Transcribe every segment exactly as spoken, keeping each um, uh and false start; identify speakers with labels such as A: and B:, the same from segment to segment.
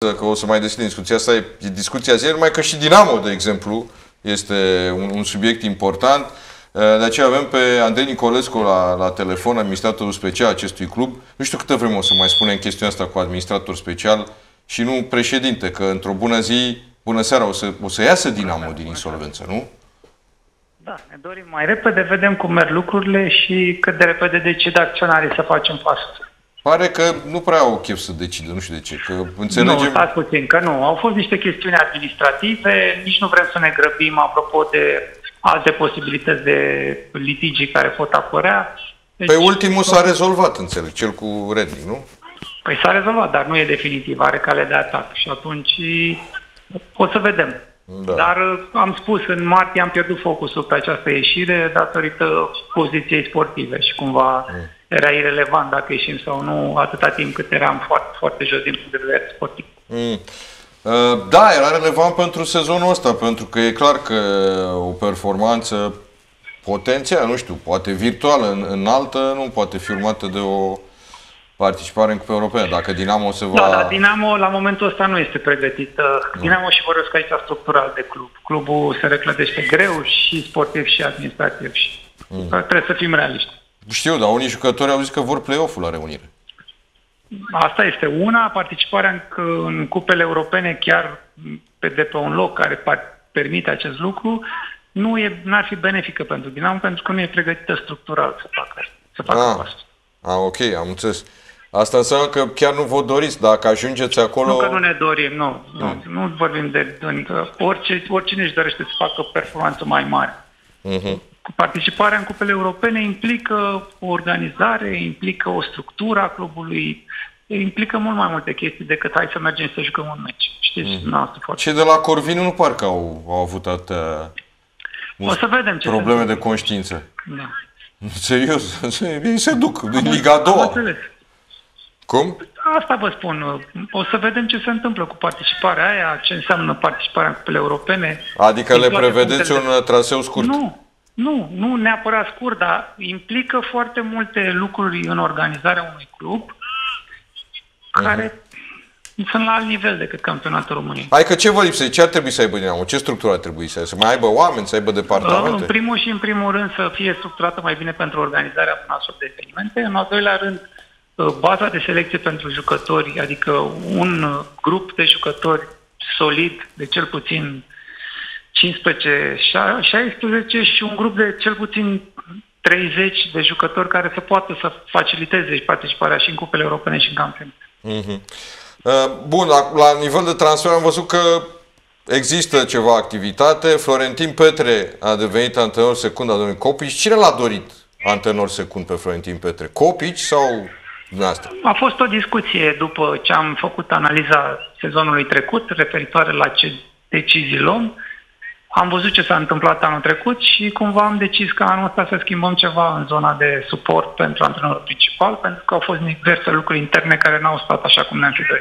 A: că o să mai deschidem discuția asta, e discuția zilei, numai că și Dinamo, de exemplu, este un, un subiect important. De aceea avem pe Andrei Nicolescu la, la telefon, administratorul special acestui club. Nu știu câtă vreme o să mai spunem chestiunea asta cu administrator special și nu președinte, că într-o bună zi, bună seara, o să, o să iasă Dinamo din insolvență, nu?
B: Da, ne dorim mai repede, vedem cum merg lucrurile și cât de repede decid acționarii să facem pasul.
A: Pare că nu prea au chef să decidă, nu știu de ce, că înțelegem...
B: Nu, stați puțin, că nu. Au fost niște chestiuni administrative, nici nu vrem să ne grăbim apropo de alte posibilități de litigii care pot apărea. Deci,
A: pe ultimul s-a rezolvat, înțeleg, cel cu Reding, nu?
B: Păi s-a rezolvat, dar nu e definitiv, are cale de atac și atunci o să vedem. Da. Dar am spus, în martie am pierdut focusul pe această ieșire datorită poziției sportive și cumva mm. era irelevant dacă ieșim sau nu, atâta timp cât eram foarte, foarte jos din punct de vedere sportiv. Mm.
A: Da, era relevant pentru sezonul ăsta, pentru că e clar că o performanță potențială, nu știu, poate virtuală, înaltă, nu poate fi urmată de o participare în Cupa Europeană. Dacă Dinamo se va...
B: Da, dar Dinamo la momentul ăsta nu este pregătit. Dinamo și vorbesc aici structural de club. Clubul se reclădește greu și sportiv și administrativ. Și mm. trebuie să fim realiști.
A: Știu, dar unii jucători au zis că vor play-off-ul la reunire.
B: Asta este una, participarea în, în cupele europene chiar pe, de pe un loc care permite acest lucru, nu e, n-ar fi benefică pentru Dinamo, pentru că nu e pregătită structural să facă, să facă
A: ah,
B: pasul.
A: Ah, ok, am înțeles. Asta înseamnă că chiar nu vă doriți, dacă ajungeți acolo...
B: Nu că nu ne dorim, nu. Nu, nu vorbim de... Orice, oricine își dorește să facă o performanță mai mare. Uh-huh. Participarea în cupele europene implică o organizare, implică o structură a clubului, implică mult mai multe chestii decât hai să mergem să jucăm un meci. Știți, mm. asta foarte.
A: Și de la Corvinu nu parcă au, au avut atâtea
B: o să vedem ce
A: probleme de conștiință.
B: Da.
A: Serios, ei se duc din Liga a doua. Cum?
B: Asta vă spun. O să vedem ce se întâmplă cu participarea aia, ce înseamnă participarea în cupele europene.
A: Adică le prevedeți un de... traseu scurt?
B: Nu. Nu, nu neapărat scurt, dar implică foarte multe lucruri în organizarea unui club care uh-huh. sunt la alt nivel decât campionatul României.
A: Adică ce vă lipsește? Ce ar trebui să aibă Dinamo? Ce structură ar trebui să aibă? Să mai aibă oameni, să aibă departamente?
B: În primul și în primul rând să fie structurată mai bine pentru organizarea unor astfel de evenimente. În al doilea rând, baza de selecție pentru jucători, adică un grup de jucători solid, de cel puțin cincisprezece șaisprezece și un grup de cel puțin treizeci de jucători care să poată să faciliteze participarea și în cupele europene și în campionat.
A: Mm-hmm. Bun, la, la nivel de transfer am văzut că există ceva activitate. Florentin Petre a devenit antrenor secund al domnului Copici. Cine l-a dorit antrenor secund pe Florentin Petre? Copici sau dumneavoastră?
B: A fost o discuție după ce am făcut analiza sezonului trecut referitoare la ce decizii luăm. Am văzut ce s-a întâmplat anul trecut și cumva am decis că anul ăsta să schimbăm ceva în zona de suport pentru antrenorul principal, pentru că au fost diverse lucruri interne care n-au stat așa cum ne-am fi dorit.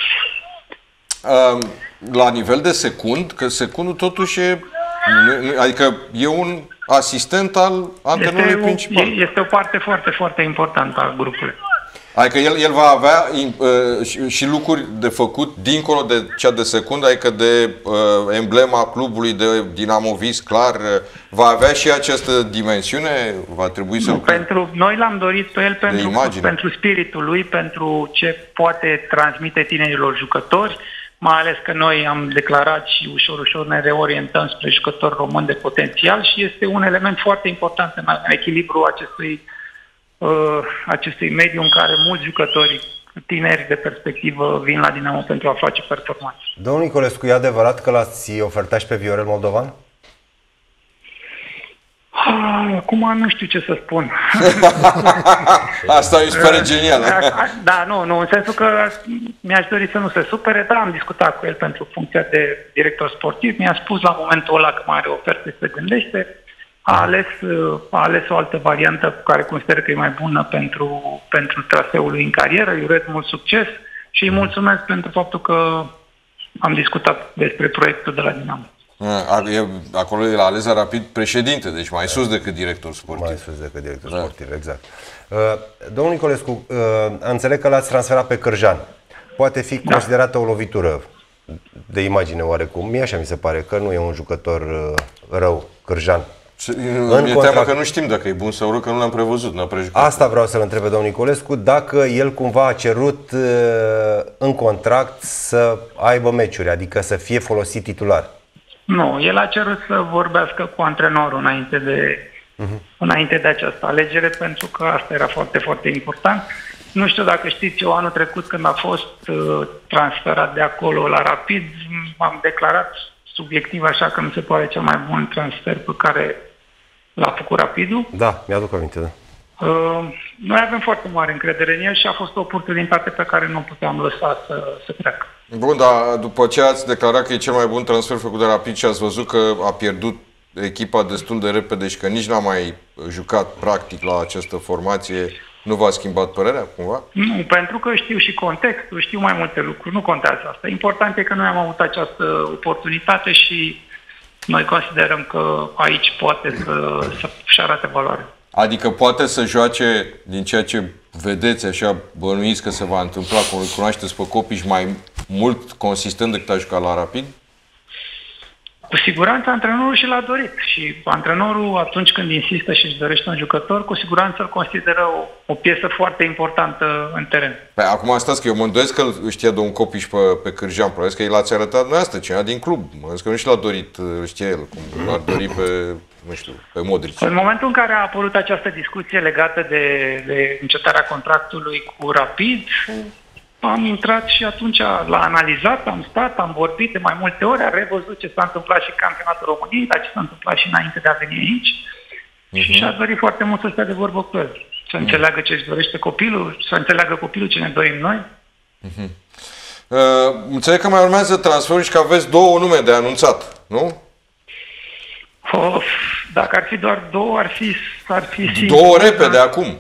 A: La nivel de secund, că secundul totuși e, adică e un asistent al antrenorului
B: este
A: principal.
B: O, este o parte foarte, foarte importantă a grupului.
A: Adică el, el va avea uh, și, și lucruri de făcut dincolo de cea de secundă, adică de uh, emblema clubului de Dinamo Vis, clar, uh, va avea și această dimensiune, va trebui să...
B: Pentru noi l-am dorit pe el pentru, pentru spiritul lui, pentru ce poate transmite tinerilor jucători, mai ales că noi am declarat și ușor, ușor ne reorientăm spre jucători români de potențial și este un element foarte important în echilibru acestui acestui mediu în care mulți jucători tineri de perspectivă vin la Dinamo pentru a face performanță.
C: Domnul Nicolescu, e adevărat că l-ați ofertat și pe Viorel Moldovan?
B: Acum nu știu ce să spun.
A: Asta mi se pare genial.
B: Da, nu, nu, în sensul că mi-aș dori să nu se supere, dar am discutat cu el pentru funcția de director sportiv. Mi-a spus la momentul ăla că mai are oferte și se gândește. A ales, a ales o altă variantă cu care consider că e mai bună pentru, pentru traseul lui în carieră. Îi urez mult succes și îi mulțumesc pentru faptul că am discutat despre proiectul de la Dinamo.
A: Acolo el a ales rapid președinte, deci mai sus decât director sportiv.
C: Mai sus decât director da. sportiv, exact. Domnul Nicolescu, înțeleg că l-ați transferat pe Cârjan. poate fi considerată o lovitură de imagine oarecum. Mie așa mi se pare, că nu e un jucător rău, Cârjan.
A: Mi-e teamă că nu știm dacă e bun sau rău, că nu l-am prevăzut, n-a prejucat.
C: Asta vreau să-l întrebe domnul Nicolescu, dacă el cumva a cerut în contract să aibă meciuri, adică să fie folosit titular.
B: Nu, el a cerut să vorbească cu antrenorul înainte de, uh-huh. înainte de această alegere, pentru că asta era foarte, foarte important. Nu știu dacă știți, eu anul trecut când a fost uh, transferat de acolo la Rapid, m-am declarat subiectiv așa că mi se pare cel mai bun transfer pe care l-a făcut Rapidul.
C: Da, mi-aduc aminte, da.
B: Uh, noi avem foarte mare încredere în el și a fost o oportunitate pe care nu puteam lăsa să, să treacă.
A: Bun, dar după ce ați declarat că e cel mai bun transfer făcut de Rapid și ați văzut că a pierdut echipa destul de repede și că nici n-a mai jucat practic la această formație, nu v-a schimbat părerea cumva?
B: Nu, pentru că știu și contextul, știu mai multe lucruri, nu contează asta. Important e că noi am avut această oportunitate și noi considerăm că aici poate să, să-și arate valoare.
A: Adică poate să joace, din ceea ce vedeți, așa bănuiți că se va întâmpla, cum îl cunoașteți pe Copiș, mai mult consistent decât a jucat la Rapid?
B: Cu siguranță antrenorul și l-a dorit și antrenorul atunci când insistă și își dorește un jucător, cu siguranță îl consideră o, o piesă foarte importantă în teren.
A: Păi, acum stați că eu mă îndoiesc că îl știa domnul Copiș pe, pe Cârjan, probabil că el l-ați arătat noi asta, cineva din club. Mă îndoiesc că nu și l-a dorit, știa el, cum l-ar dori pe, nu știu, pe Modric.
B: În momentul în care a apărut această discuție legată de, de încetarea contractului cu Rapid, am intrat și atunci l-a analizat, am stat, am vorbit de mai multe ori, a revăzut ce s-a întâmplat și în campionatul României, dar ce s-a întâmplat și înainte de a veni aici. Uh-huh. Și și-a dorit foarte mult să stea de vorbă cu el. Să înțeleagă ce își dorește copilul, să înțeleagă copilul ce ne dorim noi.
A: Uh-huh. Uh, înțeleg că mai urmează transferul și că aveți două nume de anunțat, nu?
B: Of, dacă ar fi doar două, ar fi, ar fi
A: două repede acum.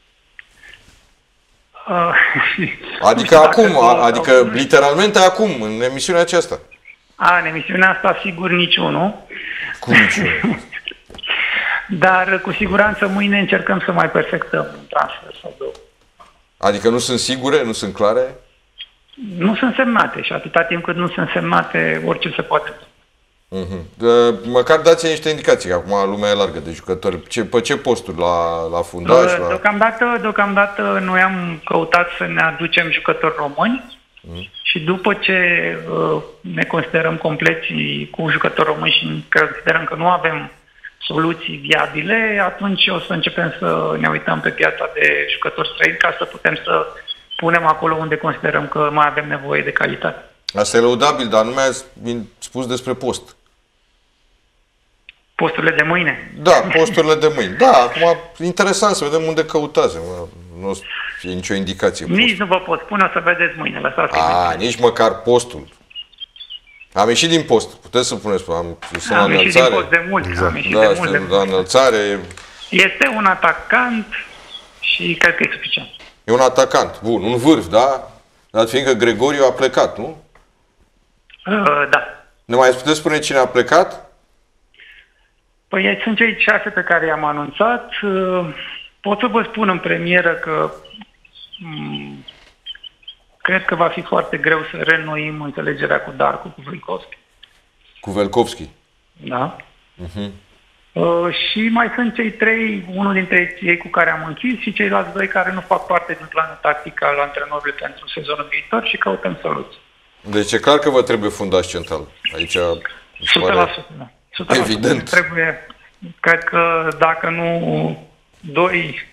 B: Uh,
A: adică acum, adică au... literalmente acum, în emisiunea aceasta.
B: A, în emisiunea asta sigur niciunul.
A: Cum niciunul?
B: Dar cu siguranță mâine încercăm să mai perfectăm un transfer sau două.
A: Adică nu sunt sigure, nu sunt clare?
B: Nu sunt semnate și atâta timp cât nu sunt semnate, orice se poate.
A: Uh-huh. Măcar dați niște indicații, că acum lumea e largă de jucători. Ce, pe ce posturi? La, la fundaș? La...
B: Deocamdată, deocamdată noi am căutat să ne aducem jucători români uh-huh. și după ce uh, ne considerăm compleți cu jucători români și considerăm că nu avem soluții viabile, atunci o să începem să ne uităm pe piața de jucători străini ca să putem să punem acolo unde considerăm că mai avem nevoie de calitate.
A: Asta e lăudabil, dar nu mi-ați spus despre post.
B: Posturile de mâine?
A: Da, posturile de mâine. Da, acum interesant să vedem unde căutați. Nu e nicio indicație.
B: Nici postul. Nu vă pot spune, o să vedeți mâine. Lăsați
A: A, nici măcar postul. Am ieșit din post. Puteți să puneți. Am,
B: am, am ieșit din post de mult.
A: Exact.
B: Am ieșit
A: da,
B: de mult.
A: De la înălțare.
B: Este un atacant și cred că e suficient.
A: E un atacant. Bun, un vârf, da? Dar fiindcă Gregoriu a plecat, nu?
B: Uh, da.
A: Ne mai puteți spune cine a plecat?
B: Păi sunt cei șase pe care i-am anunțat. Pot să vă spun în premieră că m- cred că va fi foarte greu să reînnoim înțelegerea cu Darcu, cu Velkovski.
A: Cu Velkovski?
B: Da.
A: Uh-huh.
B: Uh, și mai sunt cei trei, unul dintre ei cu care am închis și ceilalți doi care nu fac parte din planul tactic al antrenorului pentru sezonul viitor și căutăm soluții.
A: Deci e clar că vă trebuie fundaș central. Aici
B: o sută la sută, da. o sută la sută.
A: Evident.
B: Trebuie, cred că dacă nu doi,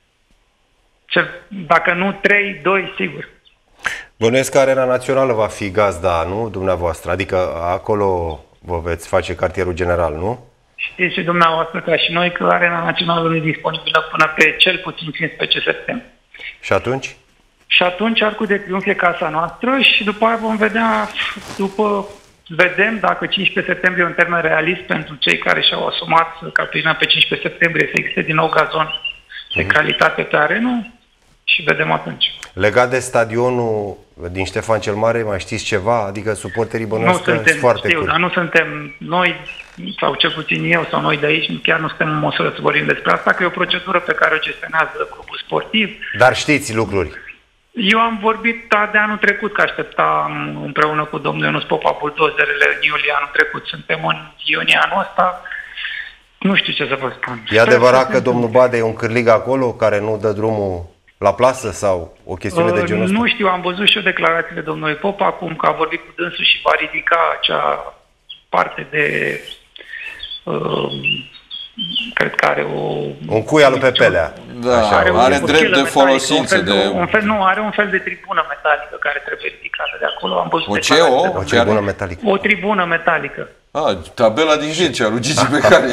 B: dacă nu trei, doi, sigur.
C: Bănuiesc că Arena Națională va fi gazda, nu, dumneavoastră? Adică acolo vă veți face cartierul general, nu?
B: Știți și dumneavoastră ca și noi că Arena Națională nu e disponibilă până pe cel puțin cincisprezece septembrie.
C: Și atunci?
B: Și atunci Arcul de Triunf e casa noastră și după aia vom vedea, după vedem dacă cincisprezece septembrie e un termen realist pentru cei care și-au asumat ca până pe cincisprezece septembrie să existe din nou gazon de mm. calitate pe arenă și vedem atunci.
C: Legat de stadionul din Ștefan cel Mare, mai știți ceva? Adică suporterii bănuiesc că sunt foarte
B: știu,
C: cool.
B: Dar nu suntem noi, sau cel puțin eu sau noi de aici, chiar nu suntem în măsură să vorbim despre asta, că e o procedură pe care o gestionează clubul sportiv.
C: Dar știți lucruri?
B: Eu am vorbit de anul trecut, că așteptam împreună cu domnul Ionuț Popa buldozerele în iulie anul trecut. Suntem în iunie anul ăsta. Nu știu ce să vă spun.
C: E adevărat că domnul Bade e un cârlig acolo care nu dă drumul la plasă sau o chestiune uh, de genul ăsta?
B: Nu știu, am văzut și eu declarațiile domnului Popa, acum că a vorbit cu dânsul și va ridica acea parte de... Uh, cred că are o...
C: Un cui al lui Pepelea.
A: Da, așa, are, are drept de folosință.
B: De... de... Un fel, nu, are un fel de tribună metalică care trebuie ridicată de acolo. Am văzut
A: o ce? O,
C: o tribună metalică.
B: O tribună metalică.
A: Ah, tabela din Gilcea, lui Gigi Becali.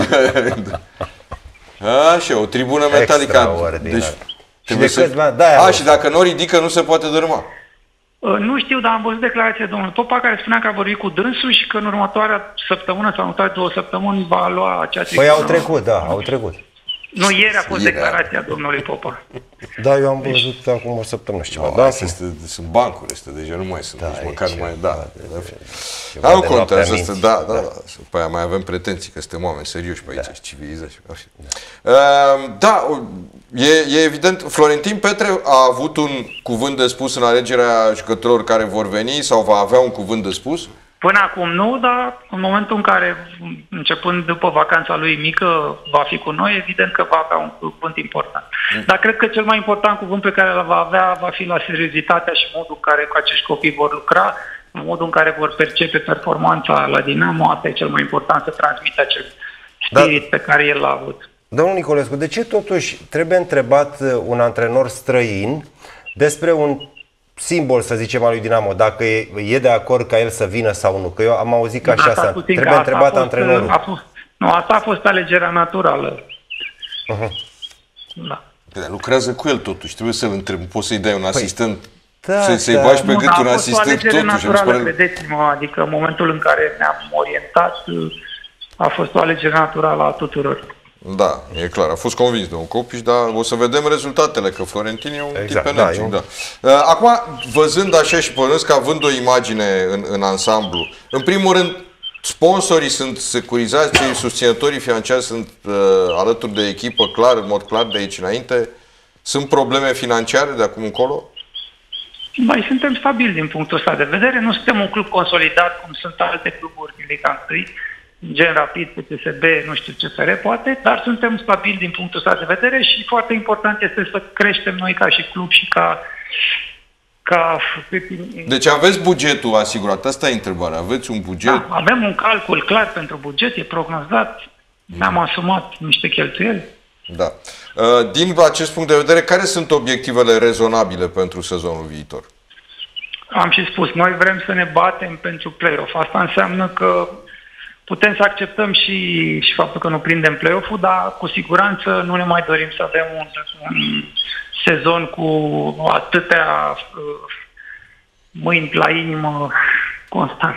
A: Așa, o tribună metalică. Deci,
C: și, de
A: să...
C: da,
A: A, și dacă nu o ridică, nu se poate dărâma.
B: Nu știu, dar am văzut declarația domnului Popa care spunea că a vorbit cu dânsul și că în următoarea săptămână sau în următoarea două săptămâni va lua acea tribună.
C: Păi au trecut, da, au trecut.
B: Nu, ieri a fost declarația domnului Popa.
C: Da, eu am văzut deci... acum o săptămână și ceva.
A: No,
C: da,
A: este, sunt bancuri, este, deja nu mai sunt,
C: da,
A: deci măcar nu mai, da.
C: Da,
A: nu contează, asta, da, da, da. Pe aia mai avem pretenții că suntem oameni serioși pe aici, da. Civilizați. Da, uh, da e, e evident, Florentin Petre a avut un cuvânt de spus în alegerea jucătorilor care vor veni sau va avea un cuvânt de spus?
B: Până acum nu, dar în momentul în care, începând după vacanța lui mică, va fi cu noi, evident că va avea un cuvânt important. Mm. Dar cred că cel mai important cuvânt pe care îl va avea va fi la seriozitatea și modul în care cu acești copii vor lucra, modul în care vor percepe performanța la Dinamo. Asta e cel mai important, să transmită acel spirit da. Pe care el l-a avut.
C: Domnul Nicolescu, de ce totuși trebuie întrebat un antrenor străin despre un simbol, să zicem, al lui Dinamo, dacă e, e de acord ca el să vină sau nu? Că eu am auzit că așa
B: asta
C: s-a... Trebuie întrebat fost, antrenorul.
B: A fost, nu, asta a fost alegerea naturală.
C: Uh-huh.
B: Da.
A: Lucrează cu el totuși, trebuie să-l întrebi, poți să-i dai un păi, asistent,
C: da,
A: să, să-i bagi pe gât un asistent totuși.
B: Naturală, pare... credeți-mă, adică în momentul în care ne-am orientat, a fost o alegere naturală a tuturor.
A: Da, e clar, a fost convins de un Copiș, dar o să vedem rezultatele, că Florentin e un exact, tip energic. Da, da. Acum, văzând așa și pănesc că având o imagine în, în ansamblu, în primul rând, sponsorii sunt securizați, cei susținătorii financiari sunt uh, alături de echipă, clar, în mod clar, de aici înainte. Sunt probleme financiare de acum încolo?
B: Noi suntem stabili din punctul ăsta de vedere, nu suntem un club consolidat cum sunt alte cluburi din Liga unu, Gen Rapid, P T S B, nu știu ce F R poate, dar suntem stabili din punctul ăsta de vedere și foarte important este să creștem noi ca și club și ca... ca...
A: Deci aveți bugetul asigurat, asta e întrebarea, aveți un buget?
B: Da, avem un calcul clar pentru buget, e prognozat, ne-am asumat niște cheltuieli.
A: Da. Din acest punct de vedere, care sunt obiectivele rezonabile pentru sezonul viitor?
B: Am și spus, noi vrem să ne batem pentru play-off. Asta înseamnă că putem să acceptăm și, și faptul că nu prindem play-off-ul, dar cu siguranță nu ne mai dorim să avem un, un sezon cu atâtea uh, mâini la inimă constant.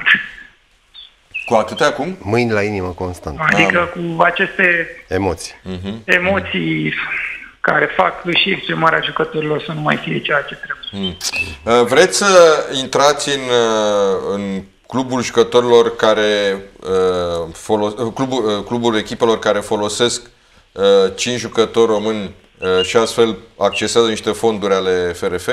A: Cu atâtea cum?
C: Mâini la inimă constant.
B: Adică Am. cu aceste
C: emoții,
B: uh-huh. emoții uh-huh. care fac și exprimarea jucătorilor să nu mai fie ceea ce trebuie.
A: Uh. Vreți să intrați în, în clubul jucătorilor care uh, folos, clubul, uh, clubul echipelor care folosesc uh, cinci jucători români uh, și astfel accesează niște fonduri ale F R F?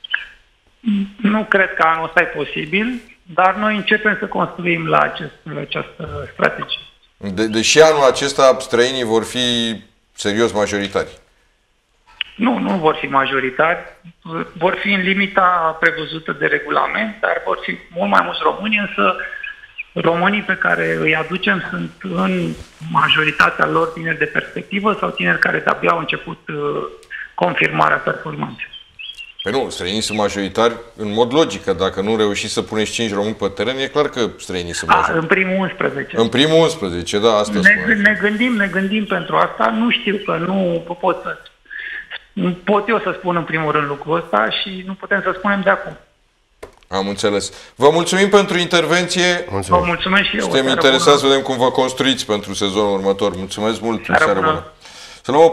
B: Nu cred că anul ăsta e posibil, dar noi începem să construim la, acest, la această strategie.
A: De, deși anul acesta străinii vor fi serios majoritari.
B: Nu, nu vor fi majoritari, vor fi în limita prevăzută de regulament, dar vor fi mult mai mulți români, însă românii pe care îi aducem sunt în majoritatea lor tineri de perspectivă sau tineri care de-abia au început uh, confirmarea performanței.
A: Păi nu, străinii sunt majoritari în mod logic, că dacă nu reușiți să puneți cinci români pe teren, e clar că străinii sunt majoritari.
B: În primul unsprezece.
A: În primul unsprezece, da, asta
B: ne,
A: spune.
B: Ne gândim, ne gândim pentru asta, nu știu că nu pot să... Nu pot eu să spun în primul rând lucrul ăsta și nu putem să spunem de acum.
A: Am înțeles. Vă mulțumim pentru intervenție.
B: Mulțumim. Vă mulțumesc și eu.
A: Suntem interesați să vedem cum vă construiți pentru sezonul următor. Mulțumesc mult. Seară bună. Să luăm o